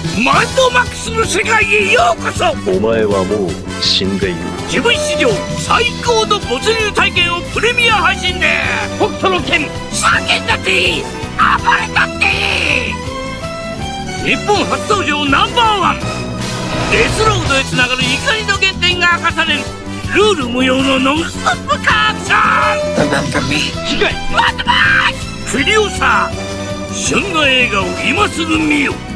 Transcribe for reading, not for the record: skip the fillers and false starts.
マンドマックスの世界へようこそ。 お前はもう死んでいる。 自分史上最高の没入体験をプレミア配信で。北斗の拳叫んだって暴れたって日本初登場ナンバーワン。デスロードへつながる怒りの原点が明かされるルール無用のノンストップカーアクション。次回マッドマックスフィリオサ。旬の映画を今すぐ見よ。